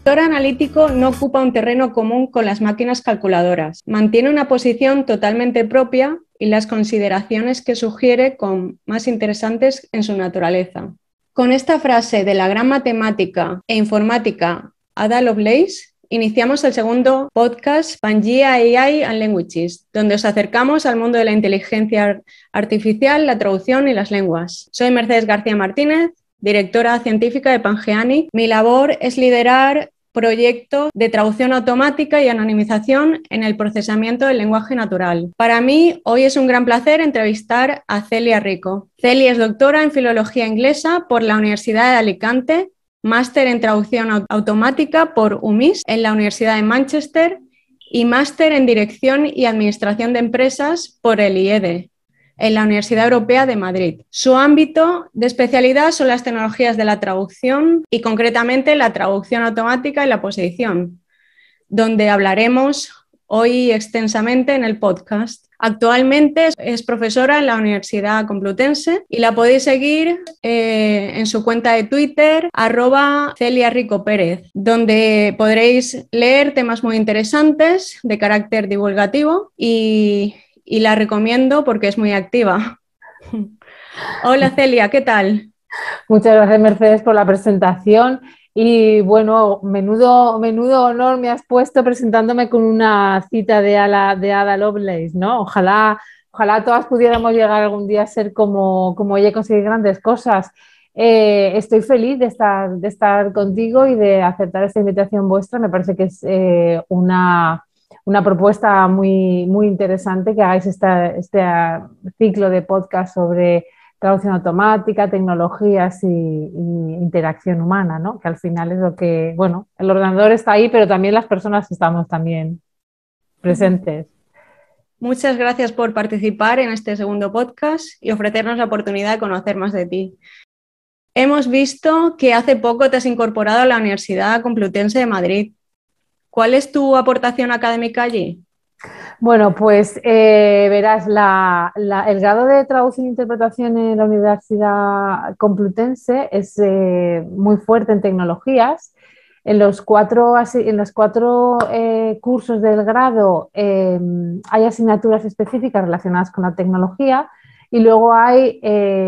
El sector analítico no ocupa un terreno común con las máquinas calculadoras. Mantiene una posición totalmente propia y las consideraciones que sugiere con más interesantes en su naturaleza. Con esta frase de la gran matemática e informática Ada Lovelace, iniciamos el segundo podcast Pangea AI and Languages, donde os acercamos al mundo de la inteligencia artificial, la traducción y las lenguas. Soy Mercedes García Martínez, directora científica de Pangeanic. Mi labor es liderar proyectos de traducción automática y anonimización en el procesamiento del lenguaje natural. Para mí, hoy es un gran placer entrevistar a Celia Rico. Celia es doctora en Filología Inglesa por la Universidad de Alicante, máster en traducción automática por UMIS en la Universidad de Manchester y máster en Dirección y Administración de Empresas por el IED en la Universidad Europea de Madrid. Su ámbito de especialidad son las tecnologías de la traducción y concretamente la traducción automática y la posedición, donde hablaremos hoy extensamente en el podcast. Actualmente es profesora en la Universidad Complutense y la podéis seguir en su cuenta de Twitter, @CeliaRicoPérez, donde podréis leer temas muy interesantes de carácter divulgativo y la recomiendo porque es muy activa. Hola Celia, ¿qué tal? Muchas gracias, Mercedes, por la presentación. Y bueno, menudo honor me has puesto presentándome con una cita de Ada Lovelace, ¿no? Ojalá todas pudiéramos llegar algún día a ser como ella y conseguir grandes cosas. Estoy feliz de estar contigo y de aceptar esta invitación vuestra. Me parece que es una propuesta muy interesante que hagáis este ciclo de podcast sobre traducción automática, tecnologías y interacción humana, ¿no? Que al final es lo que, bueno, el ordenador está ahí, pero también las personas estamos también presentes. Muchas gracias por participar en este segundo podcast y ofrecernos la oportunidad de conocer más de ti. Hemos visto que hace poco te has incorporado a la Universidad Complutense de Madrid. ¿Cuál es tu aportación académica allí? Bueno, pues verás, el grado de traducción e interpretación en la Universidad Complutense es muy fuerte en tecnologías. En los cuatro cursos del grado hay asignaturas específicas relacionadas con la tecnología y luego hay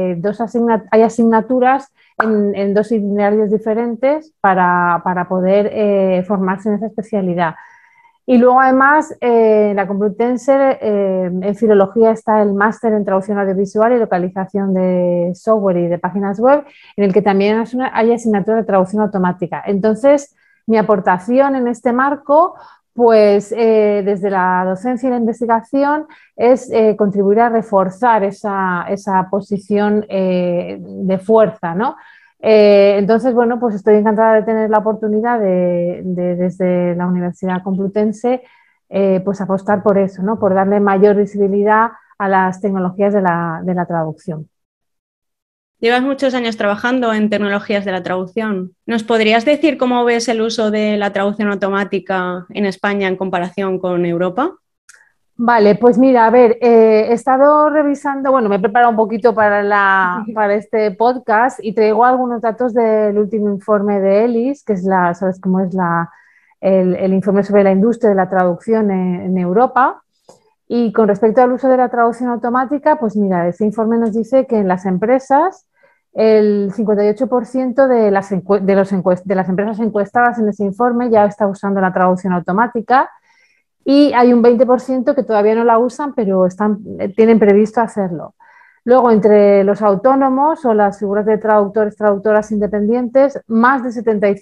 asignaturas en dos itinerarios diferentes para poder formarse en esa especialidad. Y luego, además, en la Complutense, en Filología está el máster en traducción audiovisual y localización de software y de páginas web, en el que también hay asignatura de traducción automática. Entonces, mi aportación en este marco, pues desde la docencia y la investigación, es contribuir a reforzar esa posición de fuerza, ¿no? Entonces, bueno, pues estoy encantada de tener la oportunidad desde la Universidad Complutense, pues apostar por eso, ¿no? Por darle mayor visibilidad a las tecnologías de la traducción. Llevas muchos años trabajando en tecnologías de la traducción. ¿Nos podrías decir cómo ves el uso de la traducción automática en España en comparación con Europa? Vale, pues mira, a ver, he estado revisando, bueno, me he preparado un poquito para este podcast y traigo algunos datos del último informe de ELIS, que es ¿sabes cómo es el informe sobre la industria de la traducción en Europa? Y con respecto al uso de la traducción automática, pues mira, ese informe nos dice que en las empresas el 58% de las empresas encuestadas en ese informe ya está usando la traducción automática. Y hay un 20% que todavía no la usan, pero tienen previsto hacerlo. Luego, entre los autónomos o las figuras de traductores, traductoras independientes, más del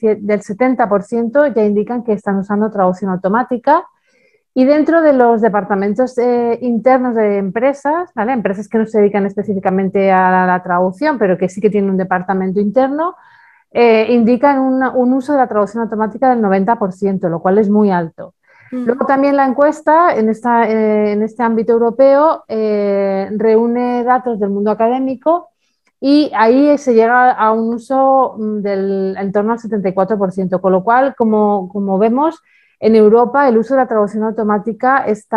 70% ya indican que están usando traducción automática. Y dentro de los departamentos internos de empresas, ¿vale? Empresas que no se dedican específicamente a la traducción, pero que sí que tienen un departamento interno, indican un uso de la traducción automática del 90%, lo cual es muy alto. Luego también la encuesta en este ámbito europeo reúne datos del mundo académico y ahí se llega a un uso en torno al 74%, con lo cual, como vemos, en Europa el uso de la traducción automática es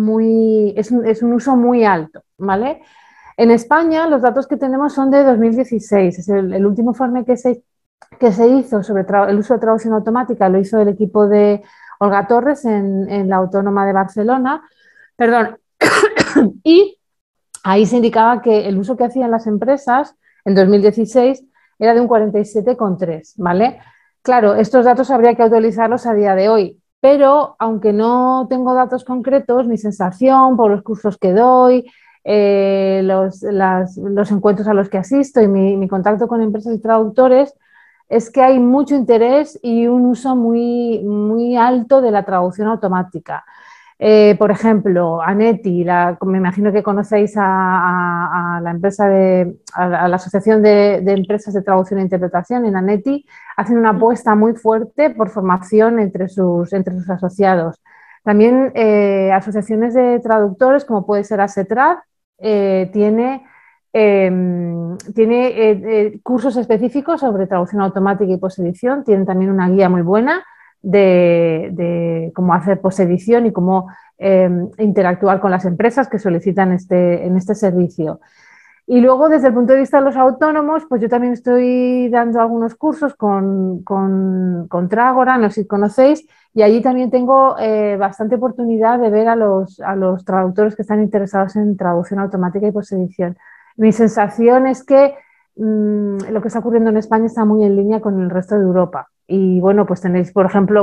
un uso muy alto, ¿vale? En España los datos que tenemos son de 2016, es el último informe que se que se hizo sobre el uso de traducción automática, lo hizo el equipo de Olga Torres en la Autónoma de Barcelona, perdón, y ahí se indicaba que el uso que hacían las empresas en 2016 era de un 47,3, ¿vale? Claro, estos datos habría que actualizarlos a día de hoy, pero aunque no tengo datos concretos, mi sensación por los cursos que doy, los encuentros a los que asisto y mi contacto con empresas y traductores es que hay mucho interés y un uso muy, muy alto de la traducción automática. Por ejemplo, Aneti, me imagino que conocéis a la empresa a la Asociación de Empresas de Traducción e Interpretación, en Aneti, hacen una apuesta muy fuerte por formación entre sus asociados. También asociaciones de traductores, como puede ser ASETRAD, tiene cursos específicos sobre traducción automática y posedición, tienen también una guía muy buena de cómo hacer posedición y cómo interactuar con las empresas que solicitan en este servicio. Y luego, desde el punto de vista de los autónomos, pues yo también estoy dando algunos cursos con Trágora, no sé si conocéis, y allí también tengo bastante oportunidad de ver a los traductores que están interesados en traducción automática y posedición. Mi sensación es que lo que está ocurriendo en España está muy en línea con el resto de Europa. Y bueno, pues tenéis, por ejemplo,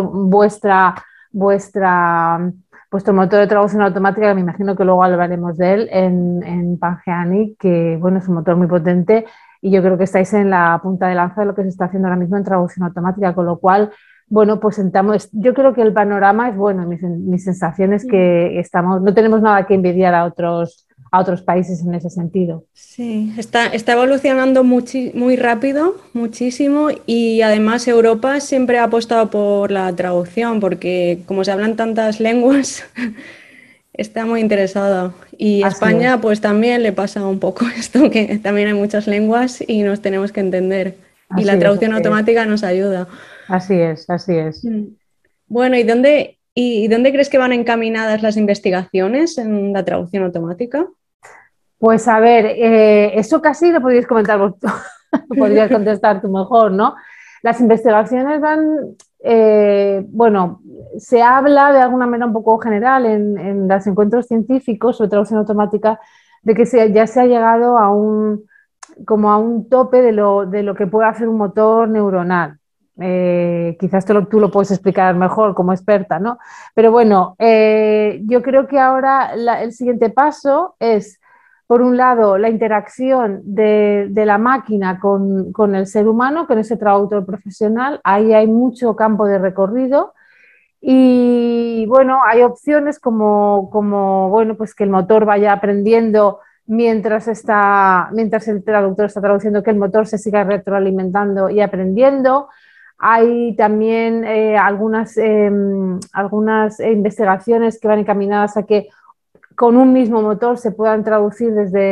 vuestro motor de traducción automática, que me imagino que luego hablaremos de él, en Pangeani, que bueno, es un motor muy potente y yo creo que estáis en la punta de lanza de lo que se está haciendo ahora mismo en traducción automática, con lo cual, bueno, pues yo creo que el panorama es bueno. Mi sensación es que no tenemos nada que envidiar a otros países en ese sentido. Sí, está evolucionando muy rápido, muchísimo, y además Europa siempre ha apostado por la traducción porque como se hablan tantas lenguas, está muy interesada. Y a Así es, España pues también le pasa un poco esto, que también hay muchas lenguas y nos tenemos que entender. Y así la es, traducción así es, automática nos ayuda. así es, así es. Mm. Bueno, ¿y dónde crees que van encaminadas las investigaciones en la traducción automática? Pues a ver, eso casi lo podrías comentar vos, podrías contestar tú mejor, ¿no? Las investigaciones bueno, se habla de alguna manera un poco general en los encuentros científicos sobre traducción automática de que ya se ha llegado como a un tope de lo que puede hacer un motor neuronal. Quizás tú lo puedes explicar mejor como experta, ¿no? Pero bueno, yo creo que ahora el siguiente paso es, por un lado, la interacción de la máquina con el ser humano, con ese traductor profesional. Ahí hay mucho campo de recorrido. Y bueno, hay opciones como bueno, pues que el motor vaya aprendiendo mientras el traductor está traduciendo, que el motor se siga retroalimentando y aprendiendo. Hay también algunas investigaciones que van encaminadas a que con un mismo motor se puedan traducir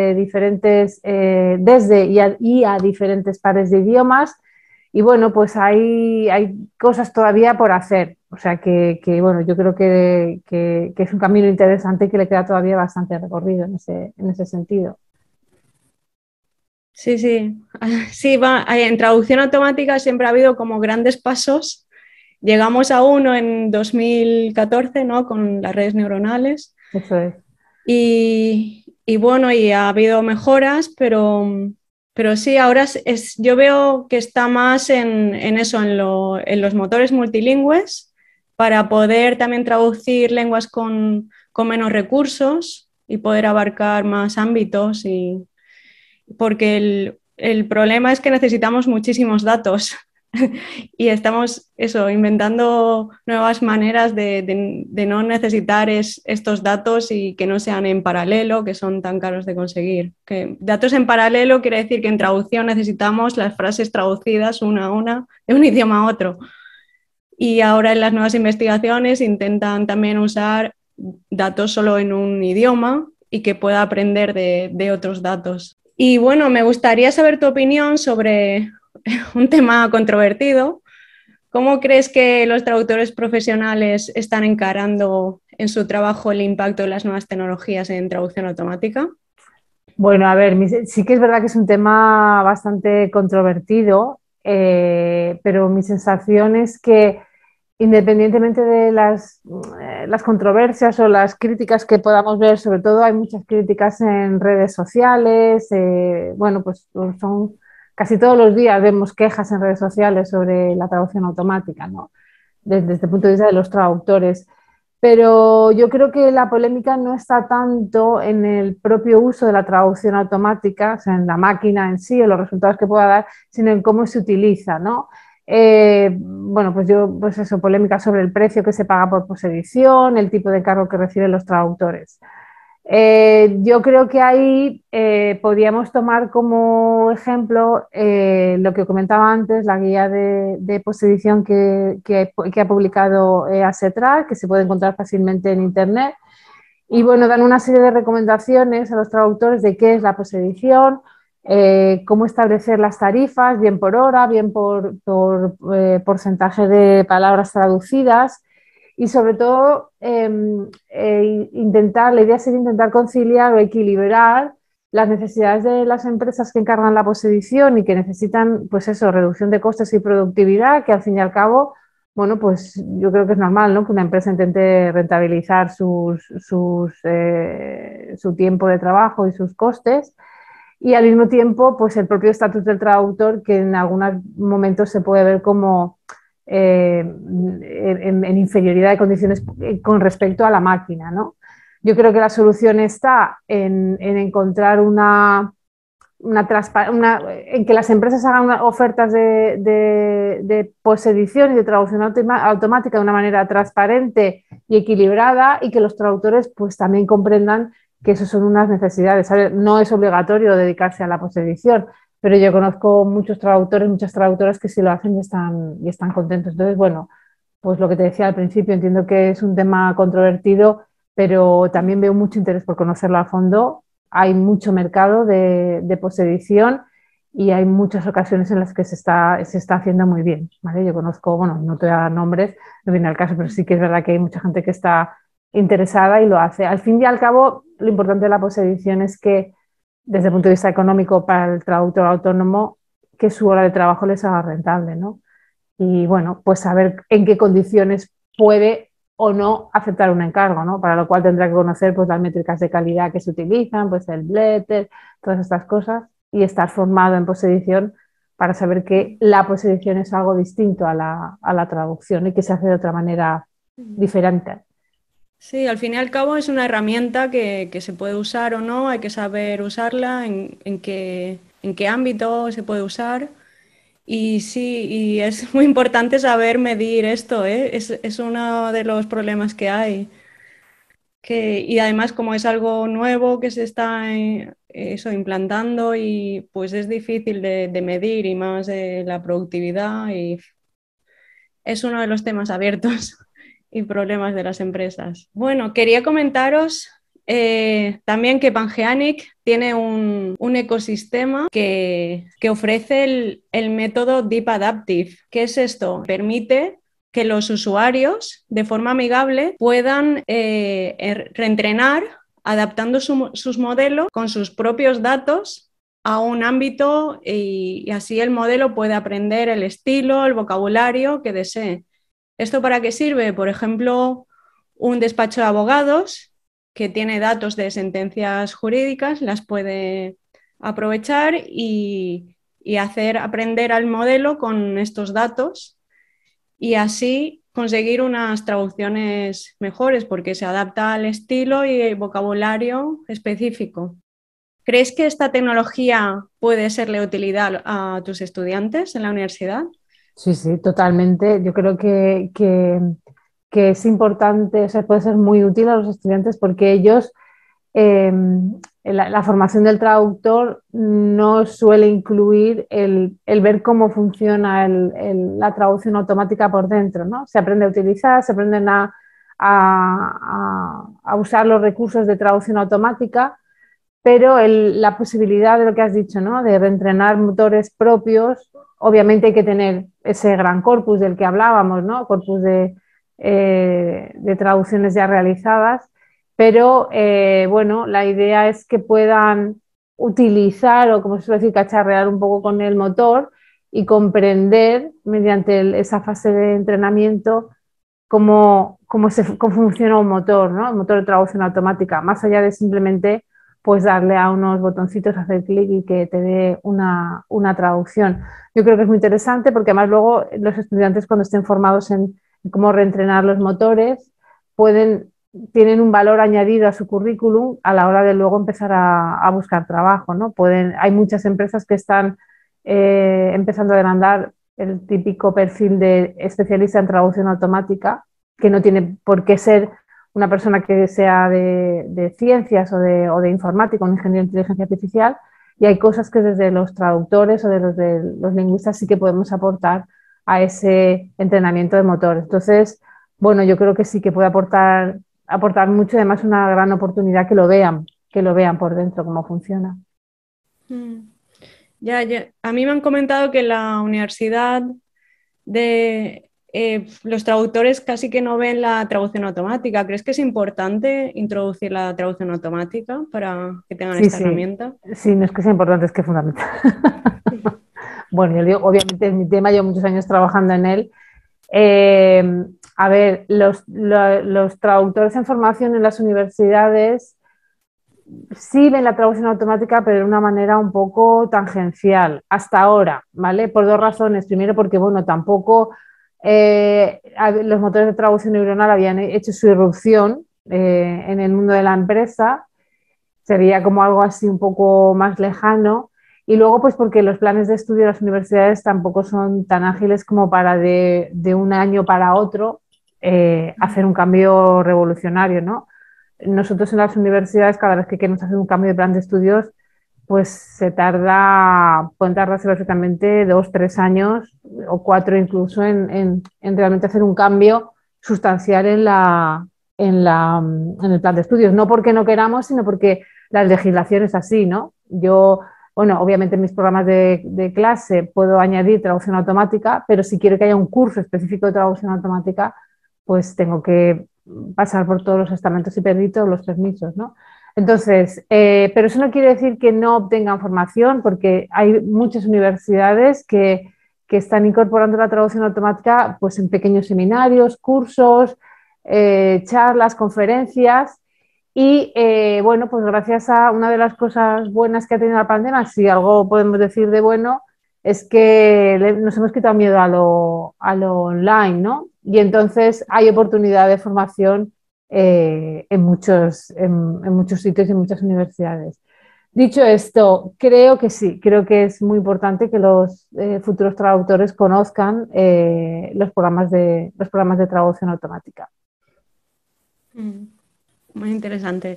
desde y a diferentes pares de idiomas. Y bueno, pues hay cosas todavía por hacer. O sea bueno, yo creo que es un camino interesante y que le queda todavía bastante recorrido en ese sentido. Sí, sí. Sí, en traducción automática siempre ha habido como grandes pasos. Llegamos a uno en 2014, ¿no? Con las redes neuronales. Eso es. Y bueno, y ha habido mejoras, pero sí, ahora yo veo que está más en eso, en los motores multilingües, para poder también traducir lenguas con menos recursos y poder abarcar más ámbitos. Porque el problema es que necesitamos muchísimos datos y estamos inventando nuevas maneras de no necesitar estos datos y que no sean en paralelo, que son tan caros de conseguir. Que datos en paralelo quiere decir que en traducción necesitamos las frases traducidas una a una de un idioma a otro. Y ahora en las nuevas investigaciones intentan también usar datos solo en un idioma y que pueda aprender de otros datos. Y bueno, me gustaría saber tu opinión sobre un tema controvertido. ¿Cómo crees que los traductores profesionales están encarando en su trabajo el impacto de las nuevas tecnologías en traducción automática? Bueno, a ver, sí que es verdad que es un tema bastante controvertido. pero mi sensación es que independientemente de las controversias o las críticas que podamos ver, sobre todo hay muchas críticas en redes sociales, bueno, pues son casi todos los días vemos quejas en redes sociales sobre la traducción automática, ¿no? Desde el punto de vista de los traductores. Pero yo creo que la polémica no está tanto en el propio uso de la traducción automática, o sea, en la máquina en sí o los resultados que pueda dar, sino en cómo se utiliza, ¿no? Bueno, pues eso, polémica sobre el precio que se paga por posedición, el tipo de cargo que reciben los traductores. Yo creo que ahí podríamos tomar como ejemplo lo que comentaba antes, la guía de posedición que ha publicado ASETRA, que se puede encontrar fácilmente en Internet. Y bueno, dan una serie de recomendaciones a los traductores de qué es la posedición, cómo establecer las tarifas, bien por hora, bien por porcentaje de palabras traducidas y sobre todo la idea sería intentar conciliar o equilibrar las necesidades de las empresas que encargan la posedición y que necesitan, pues eso, reducción de costes y productividad, que al fin y al cabo, bueno, pues yo creo que es normal, ¿no? Que una empresa intente rentabilizar su tiempo de trabajo y sus costes. Y al mismo tiempo, pues el propio estatus del traductor, que en algunos momentos se puede ver como en inferioridad de condiciones con respecto a la máquina, ¿no? Yo creo que la solución está en encontrar en que las empresas hagan ofertas de posedición y de traducción automática de una manera transparente y equilibrada y que los traductores pues también comprendan que eso son unas necesidades. ¿Sabes? No es obligatorio dedicarse a la posedición, pero yo conozco muchos traductores, muchas traductoras que sí lo hacen y están contentos. Entonces, bueno, pues lo que te decía al principio, entiendo que es un tema controvertido, pero también veo mucho interés por conocerlo a fondo. Hay mucho mercado de posedición y hay muchas ocasiones en las que se está haciendo muy bien, ¿vale? Yo conozco, bueno, no te voy a dar nombres, no viene al caso, pero sí que es verdad que hay mucha gente que está interesada y lo hace. Al fin y al cabo, lo importante de la posedición es que, desde el punto de vista económico para el traductor autónomo, que su hora de trabajo les haga rentable, ¿no? Y bueno, pues saber en qué condiciones puede o no aceptar un encargo, ¿no? Para lo cual tendrá que conocer pues, las métricas de calidad que se utilizan, pues el Blätter, todas estas cosas, y estar formado en posedición para saber que la posedición es algo distinto a la traducción y que se hace de otra manera diferente. Sí, al fin y al cabo es una herramienta que se puede usar o no, hay que saber usarla, en qué ámbito se puede usar. Y sí, y es muy importante saber medir esto, ¿eh? Es uno de los problemas que hay. Y además como es algo nuevo que se está implantando y pues es difícil de medir y más la productividad y es uno de los temas abiertos y problemas de las empresas. Bueno, quería comentaros también que Pangeanic tiene un ecosistema que ofrece el método Deep Adaptive. ¿Qué es esto? Permite que los usuarios de forma amigable puedan reentrenar adaptando sus modelos con sus propios datos a un ámbito y así el modelo puede aprender el estilo, el vocabulario que desee. ¿Esto para qué sirve? Por ejemplo, un despacho de abogados que tiene datos de sentencias jurídicas, las puede aprovechar y hacer aprender al modelo con estos datos y así conseguir unas traducciones mejores porque se adapta al estilo y el vocabulario específico. ¿Crees que esta tecnología puede serle de utilidad a tus estudiantes en la universidad? Sí, sí, totalmente. Yo creo que es importante, o sea, puede ser muy útil a los estudiantes porque ellos, eh, la formación del traductor no suele incluir el ver cómo funciona la traducción automática por dentro, ¿no? Se aprende a utilizar, se aprenden a usar los recursos de traducción automática, pero la posibilidad de lo que has dicho, ¿no? De reentrenar motores propios, obviamente hay que tener ese gran corpus del que hablábamos, ¿no? Corpus de traducciones ya realizadas, pero bueno, la idea es que puedan utilizar o, como se suele decir, cacharrear un poco con el motor y comprender mediante esa fase de entrenamiento cómo funciona un motor, ¿no? El motor de traducción automática, más allá de simplemente pues darle a unos botoncitos, hacer clic y que te dé una traducción. Yo creo que es muy interesante porque además luego los estudiantes cuando estén formados en cómo reentrenar los motores tienen un valor añadido a su currículum a la hora de luego empezar a buscar trabajo, ¿no? Hay muchas empresas que están empezando a demandar el típico perfil de especialista en traducción automática, que no tiene por qué ser una persona que sea de ciencias o de informática, un ingeniero de inteligencia artificial, y hay cosas que desde los traductores o de los lingüistas sí que podemos aportar a ese entrenamiento de motores. Entonces, bueno, yo creo que sí que puede aportar mucho, además una gran oportunidad que lo vean por dentro cómo funciona. Ya. A mí me han comentado que en la universidad los traductores casi que no ven la traducción automática. ¿Crees que es importante introducir la traducción automática para que tengan esta herramienta? Sí, no es que sea importante, es que es fundamental. Bueno, yo digo, obviamente es mi tema, llevo muchos años trabajando en él. A ver, los traductores en formación en las universidades sí ven la traducción automática, pero de una manera un poco tangencial, hasta ahora, ¿vale? Por dos razones. Primero, porque, bueno, tampoco los motores de traducción neuronal habían hecho su irrupción en el mundo de la empresa, se veía como algo así un poco más lejano. Y luego, pues porque los planes de estudio de las universidades tampoco son tan ágiles como para de un año para otro hacer un cambio revolucionario, ¿no? Nosotros en las universidades, cada vez que queremos hacer un cambio de plan de estudios, pues pueden tardarse perfectamente 2, 3 años o 4 incluso en realmente hacer un cambio sustancial en el plan de estudios. No porque no queramos, sino porque la legislación es así, ¿no? Bueno, obviamente en mis programas de clase puedo añadir traducción automática, pero si quiero que haya un curso específico de traducción automática, pues tengo que pasar por todos los estamentos y pedir todos los permisos, ¿no? Entonces, pero eso no quiere decir que no obtengan formación, porque hay muchas universidades que están incorporando la traducción automática pues, en pequeños seminarios, cursos, charlas, conferencias. Y bueno, pues gracias a una de las cosas buenas que ha tenido la pandemia, si algo podemos decir de bueno, es que nos hemos quitado miedo a lo online, ¿no? Y entonces hay oportunidad de formación en muchos sitios y en muchas universidades. Dicho esto, creo que sí, creo que es muy importante que los futuros traductores conozcan los programas de traducción automática. Muy interesante.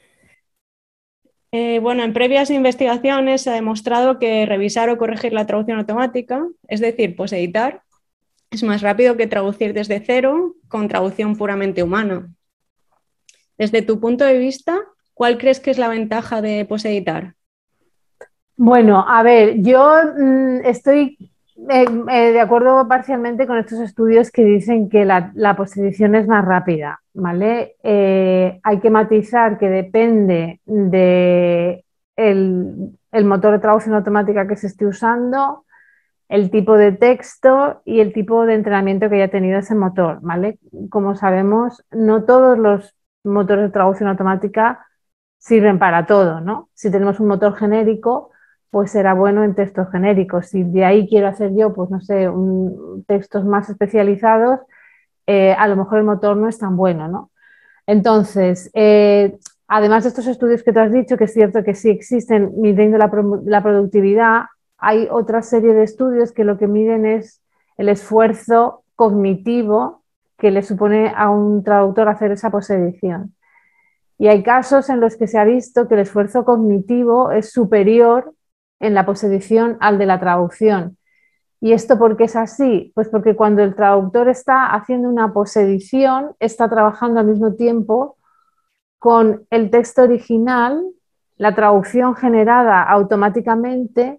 Bueno, en previas investigaciones se ha demostrado que revisar o corregir la traducción automática, es decir, pues editar, es más rápido que traducir desde cero con traducción puramente humana. Desde tu punto de vista, ¿cuál crees que es la ventaja de poseditar? Bueno, a ver, yo estoy de acuerdo parcialmente con estos estudios que dicen que la posedición es más rápida, ¿vale? Hay que matizar que depende de el motor de traducción automática que se esté usando, el tipo de texto y el tipo de entrenamiento que haya tenido ese motor, ¿vale? Como sabemos, no todos los motores de traducción automática sirven para todo, ¿no? Si tenemos un motor genérico, pues será bueno en textos genéricos. Si de ahí quiero hacer yo, pues no sé, textos más especializados, a lo mejor el motor no es tan bueno, ¿no? Entonces, además de estos estudios que tú has dicho, que es cierto que sí existen midiendo la productividad, hay otra serie de estudios que lo que miden es el esfuerzo cognitivo que le supone a un traductor hacer esa posedición. Y hay casos en los que se ha visto que el esfuerzo cognitivo es superior en la posedición al de la traducción. ¿Y esto por qué es así? Pues porque cuando el traductor está haciendo una posedición, está trabajando al mismo tiempo con el texto original, la traducción generada automáticamente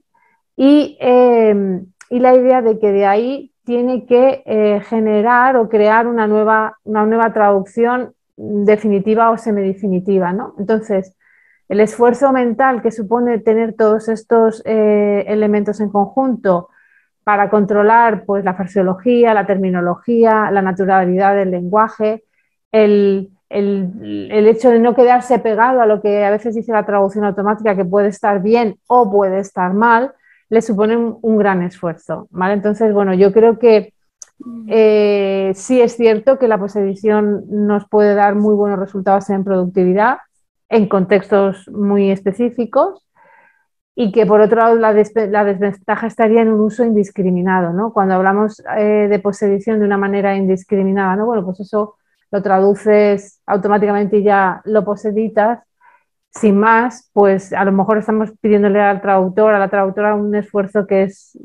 y la idea de que de ahí tiene que generar o crear una nueva traducción definitiva o semidefinitiva, ¿no? Entonces, el esfuerzo mental que supone tener todos estos elementos en conjunto, para controlar pues, la fraseología, la terminología, la naturalidad del lenguaje, el hecho de no quedarse pegado a lo que a veces dice la traducción automática, que puede estar bien o puede estar mal, le supone un gran esfuerzo, ¿vale? Entonces, bueno, yo creo que sí es cierto que la posedición nos puede dar muy buenos resultados en productividad en contextos muy específicos y que por otro lado la desventaja estaría en un uso indiscriminado, ¿no? Cuando hablamos de posedición de una manera indiscriminada, ¿no? Bueno, pues eso lo traduces automáticamente y ya lo poseditas sin más, pues a lo mejor estamos pidiéndole al traductor, a la traductora, un esfuerzo que es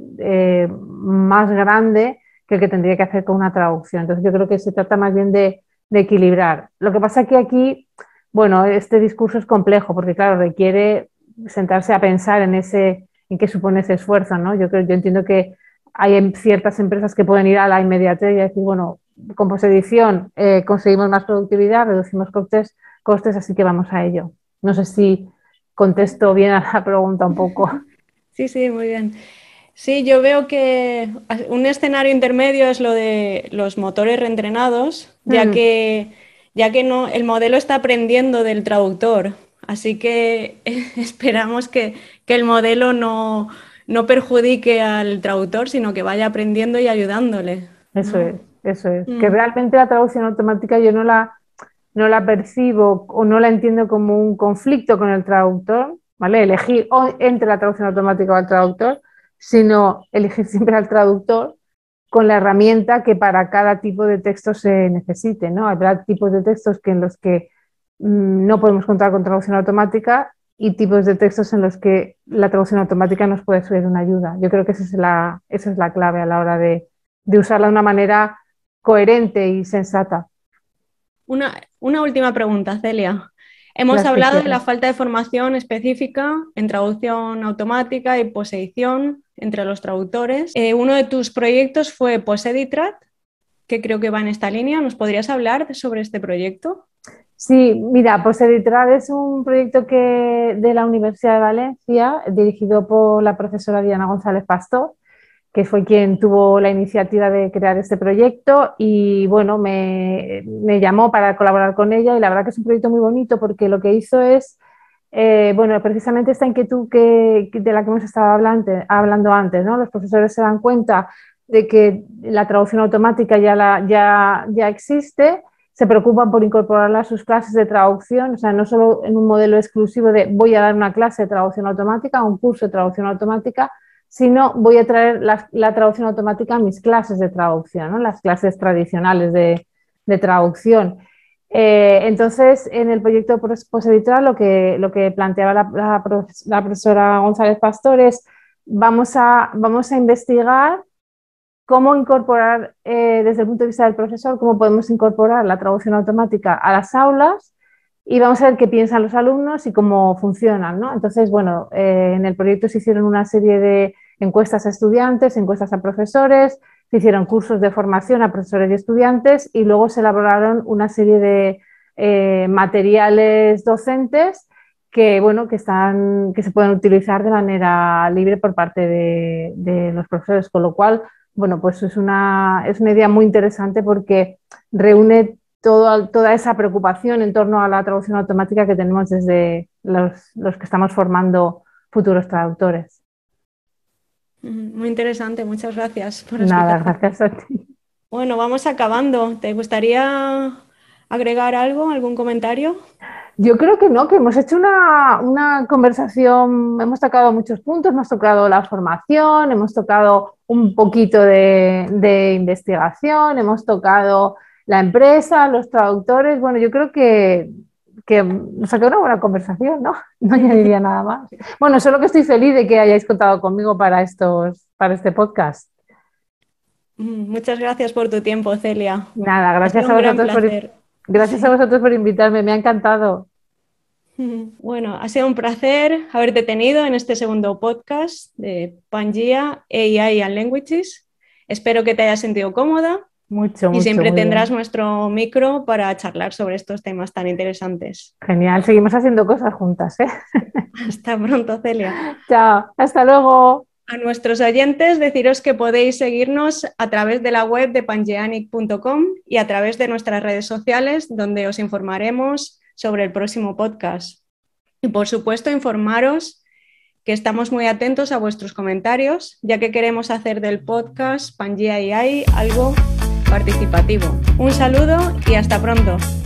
más grande que el que tendría que hacer con una traducción. Entonces yo creo que se trata más bien de equilibrar. Lo que pasa es que aquí, bueno, este discurso es complejo porque claro, requiere sentarse a pensar en qué supone ese esfuerzo, ¿no? Yo entiendo que hay ciertas empresas que pueden ir a la inmediatez y decir, bueno, con posedición conseguimos más productividad, reducimos costes, así que vamos a ello. No sé si contesto bien a la pregunta un poco. Sí, sí, muy bien. Sí, yo veo que un escenario intermedio es lo de los motores reentrenados, ya que no, el modelo está aprendiendo del traductor. Así que esperamos que el modelo no perjudique al traductor, sino que vaya aprendiendo y ayudándole, Eso ¿no? es, eso es. Que realmente la traducción automática yo no la percibo o no la entiendo como un conflicto con el traductor, ¿vale? Elegir entre la traducción automática o el traductor, sino elegir siempre al traductor con la herramienta que para cada tipo de texto se necesite, ¿no? Habrá tipos de textos en los que no podemos contar con traducción automática y tipos de textos en los que la traducción automática nos puede ser una ayuda. Yo creo que esa es la clave a la hora de usarla de una manera coherente y sensata. Una última pregunta, Celia. Hemos Las que hablado de la quieras. falta de formación específica en traducción automática y posedición entre los traductores. Uno de tus proyectos fue Poseditrat, que creo que va en esta línea. ¿Nos podrías hablar sobre este proyecto? Sí, mira, pues Editrar es un proyecto de la Universidad de Valencia, dirigido por la profesora Diana González Pastor, que fue quien tuvo la iniciativa de crear este proyecto y bueno, me llamó para colaborar con ella y la verdad que es un proyecto muy bonito porque lo que hizo es, bueno, precisamente esta inquietud de la que hemos estado hablando antes, ¿no? Los profesores se dan cuenta de que la traducción automática ya existe, se preocupan por incorporarla a sus clases de traducción, o sea, no solo en un modelo exclusivo de voy a dar una clase de traducción automática, un curso de traducción automática, sino voy a traer la traducción automática a mis clases de traducción, ¿no? Las clases tradicionales de traducción. Entonces, en el proyecto Poseditorial lo que planteaba la profesora González Pastor es vamos a investigar cómo incorporar, desde el punto de vista del profesor, cómo podemos incorporar la traducción automática a las aulas y vamos a ver qué piensan los alumnos y cómo funcionan, ¿no? Entonces, bueno, en el proyecto se hicieron una serie de encuestas a estudiantes, encuestas a profesores, se hicieron cursos de formación a profesores y estudiantes y luego se elaboraron una serie de materiales docentes que, bueno, que se pueden utilizar de manera libre por parte de los profesores, con lo cual, bueno, pues es una idea muy interesante porque reúne toda esa preocupación en torno a la traducción automática que tenemos desde los que estamos formando futuros traductores. Muy interesante, muchas gracias por la Nada, explicación. gracias a ti. Bueno, vamos acabando. ¿Te gustaría agregar algo, algún comentario? Yo creo que no, que hemos hecho una conversación, hemos tocado muchos puntos, hemos tocado la formación, hemos tocado un poquito de investigación, hemos tocado la empresa, los traductores. Bueno, yo creo que nos ha quedado una buena conversación, ¿no? No añadiría nada más. Bueno, solo que estoy feliz de que hayáis contado conmigo para este podcast. Muchas gracias por tu tiempo, Celia. Nada, Ha sido un gran placer. gracias a Sí. vosotros por invitarme, me ha encantado. Bueno, ha sido un placer haberte tenido en este segundo podcast de Pangea AI and Languages. Espero que te hayas sentido cómoda Mucho, y mucho, siempre muy tendrás bien. nuestro micro para charlar sobre estos temas tan interesantes. Genial, seguimos haciendo cosas juntas, ¿eh? Hasta pronto, Celia. Chao, hasta luego. A nuestros oyentes deciros que podéis seguirnos a través de la web de pangeanic.com y a través de nuestras redes sociales, donde os informaremos sobre el próximo podcast. Y por supuesto informaros que estamos muy atentos a vuestros comentarios, ya que queremos hacer del podcast Pangea AI algo participativo. Un saludo y hasta pronto.